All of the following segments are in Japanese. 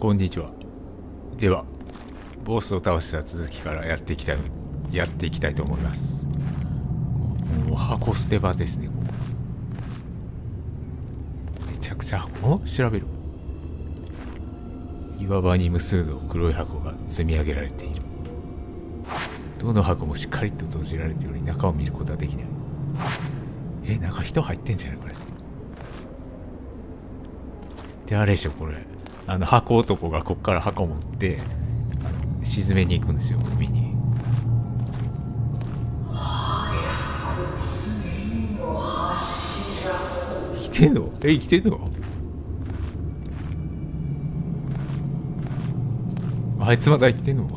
こんにちは。では、ボスを倒した続きからやっていきたいと思います。もう箱捨て場ですね。めちゃくちゃ箱、調べる。岩場に無数の黒い箱が積み上げられている。どの箱もしっかりと閉じられており、中を見ることはできない。中人入ってんじゃないこれ。で、あれでしょこれ。箱男がこっから箱持って沈めに行くんですよ、海に。生きてんの？生きてんの？あいつまだ生きてんの？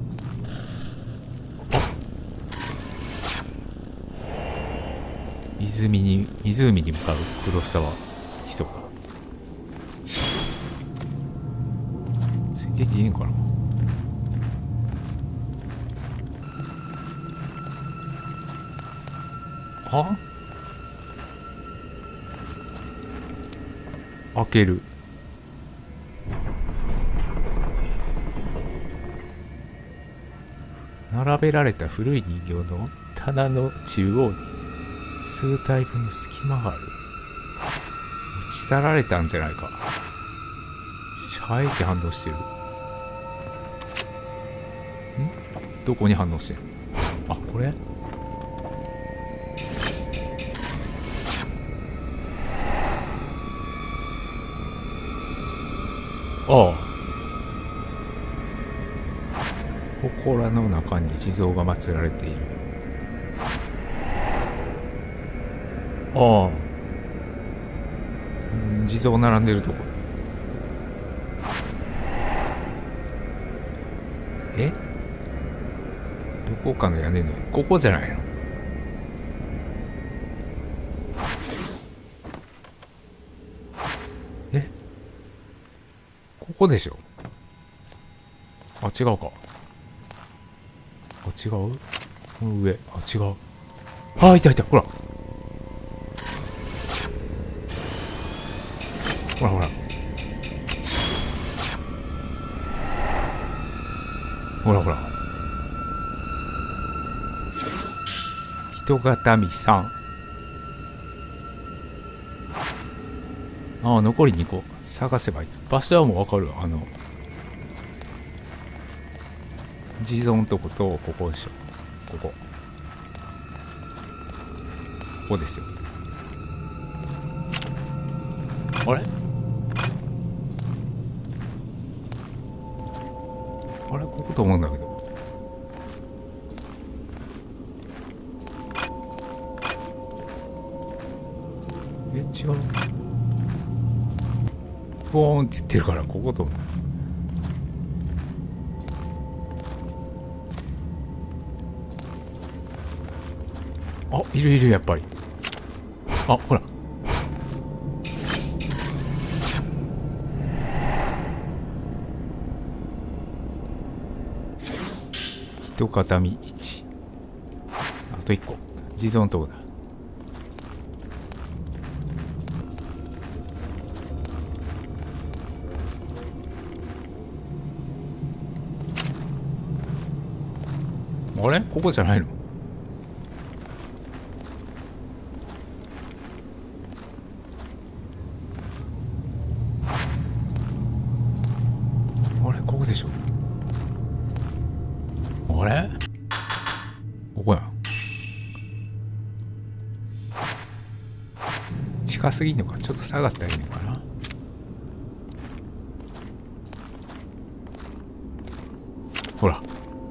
湖に向かう黒沢ひそか。ついていっていいのかな。開ける。並べられた古い人形の棚の中央に数体分の隙間がある。持ち去られたんじゃないか。シャイって反応してる。どこに反応してる？これ？祠の中に地蔵が祀られている。地蔵並んでるとこ。どこかの屋根の上。ここじゃないの？ここでしょ。違うか。違う？この上。違う。いた。ほら。ほら。人形見さん。残り2個。探せばいい。場所はもうわかる。地蔵のとこと、ここでしょ。ここですよ。あれここと思うんだけど。違う。ボーンって言ってるから、ここと思う。いるやっぱり。ほら。人形見1。あと1個。地蔵のとこだ。ここじゃないの？ここでしょ。ここや。近すぎんのか。ちょっと下がったらいいのかな。ほら。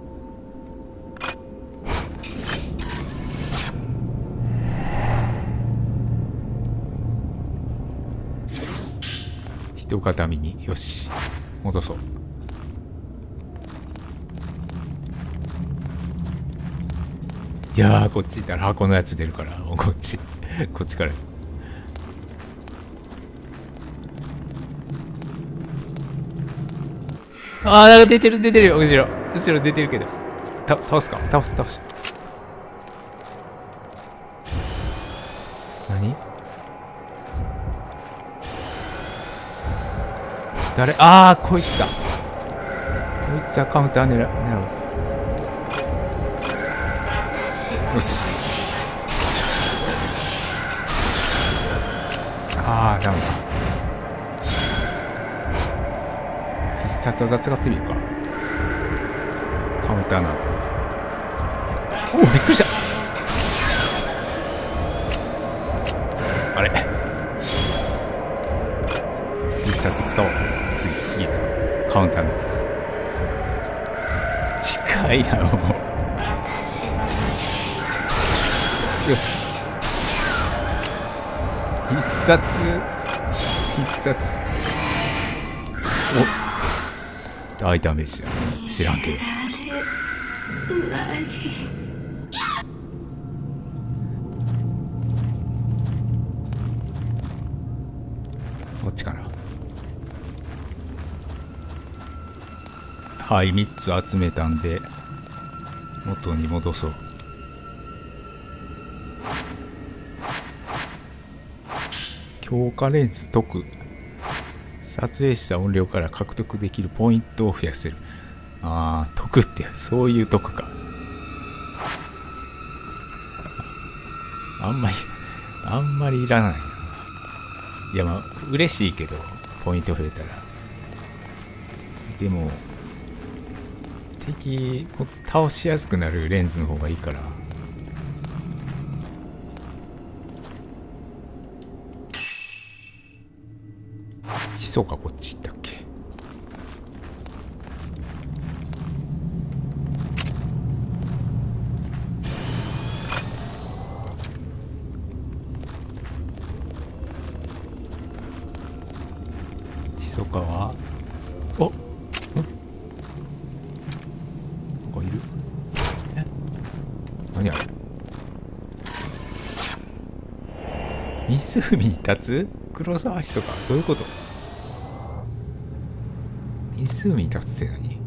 人形見によし戻そう。いやー、こっち行ったら箱のやつ出るから、こっちから。なんか出てるよ。後ろ出てるけど。倒すか。倒す。何？ 誰？ああ、こいつだ。こいつはカウンター狙う。よし。ああ、ダメだ。必殺技使ってみるか。カウンターなど。おお、びっくりした。あれ、必殺使おう。次使おう。カウンターなど。近いな、もう。よし。必殺。お、大ダメージや。知らんけど。こっちかな。はい、3つ集めたんで元に戻そう。強化レンズ解く。撮影した音量から獲得できるポイントを増やせる。ああ、解くってそういう解くか。あんまりいらないな。いや、まあ嬉しいけどポイント増えたら。でも敵を倒しやすくなるレンズの方がいいから。ヒソかこっち行ったっけ。ヒソかはおっ、なんかいる。え、何あれ。湖に立つ黒沢ヒソか。どういうこと。湖に立つって何。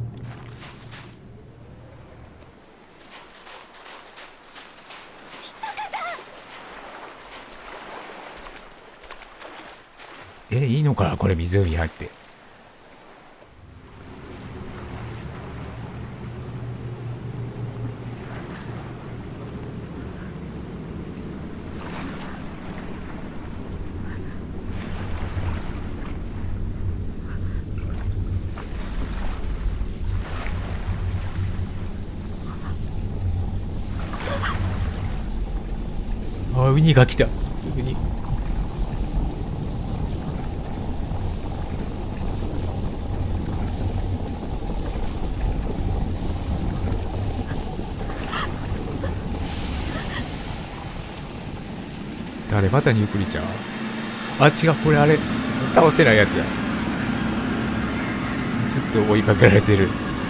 いいのかなこれ、湖入って。あ、ウニが来た。ウニ。誰、またニュークリちゃん。あ、違う、これあれ倒せないやつや。ずっと追いかけられてる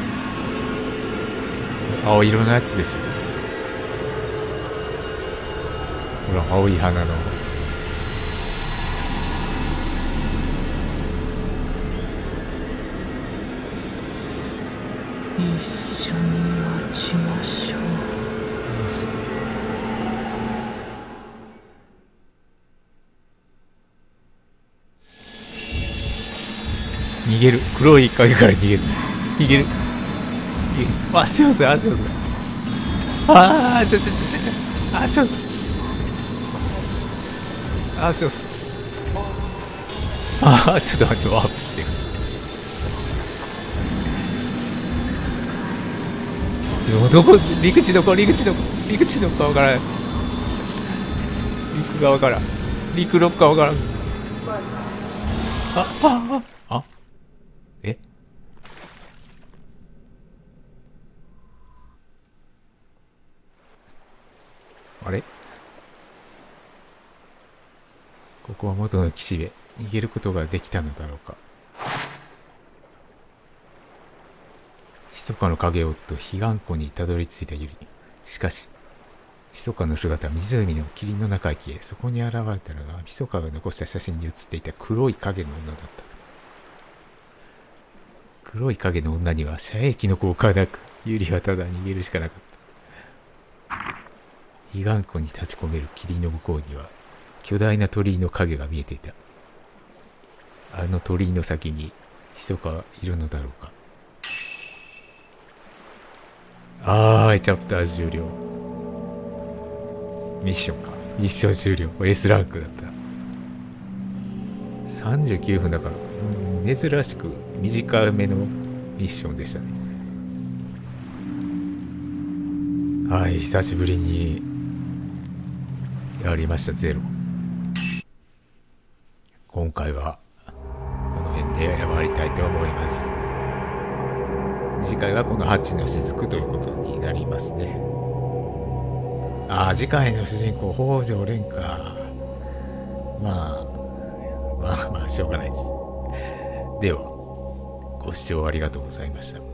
青色のやつでしょ。ほら、青い花の。 一緒に待ちましょう。 逃げる。黒い影から逃げる。逃げる。足をせ、足をせ。ああ、足をせ。足をせ。ああ、ちょっと待って、ワープしてる。どこ、陸地どこかわからん。陸がわからん。陸どっかわからん。あ、え、あれ、ここは元の岸辺。逃げることができたのだろうか。密かの影を追っと彼岸湖にたどり着いたユリ。しかし密かの姿は湖の霧の中へ消え、そこに現れたのが密かが残した写真に写っていた黒い影の女だった。黒い影の女には遮影機の効果はなく、ユリはただ逃げるしかなかった。彼岸湖に立ち込める霧の向こうには巨大な鳥居の影が見えていた。あの鳥居の先に密かいるのだろうか。あー、チャプター終了。ミッションか。ミッション終了。S ランクだった。39分だから、珍しく短めのミッションでしたね。はい、久しぶりにやりました、ゼロ。今回はこの辺で終わりたいと思います。次回はこの8の雫ということになりますね。次回の主人公北条蓮か。まあしょうがないです。ではご視聴ありがとうございました。